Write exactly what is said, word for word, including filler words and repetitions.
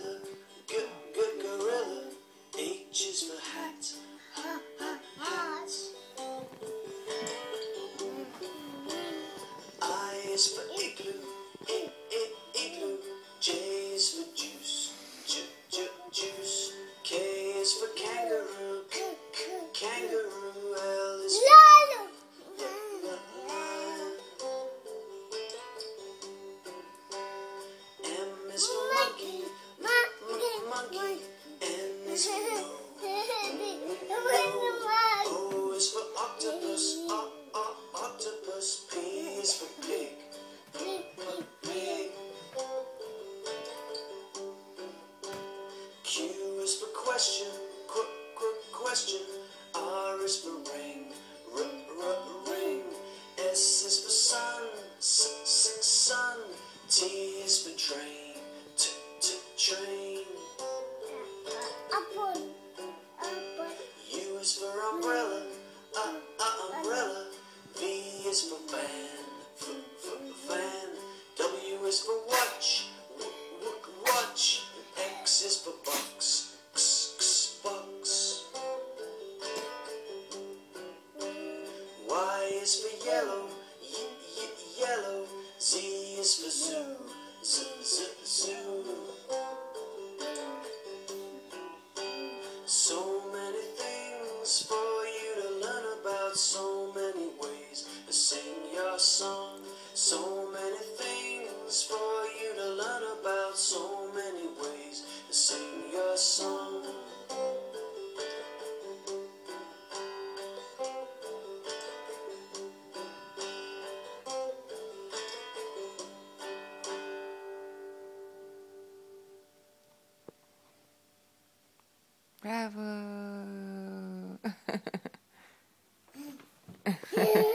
umbrella, g g gorilla. H is for hat, ha ha hat. I is for igloo, I I igloo. J is for juice, j j juice. K is for kangaroo, k k kangaroo. L is for M is for monkey, m monkey. N is for no. O is for octopus, o o octopus. P is for pig, pig. Q is for question, qu qu question. R is for ring, r r ring. S is for sun, s s sun. T is for train, t t train. U is for umbrella, uh, uh, umbrella. V is for fan, f f fan. W is for watch, w w watch. X is for box, x x box. Y is for yellow, y y yellow. Z is for zoo, z z zoo. So many things for you to learn about, so many ways to sing your song. So many things for you to learn about, so many ways to sing your song. Bravo!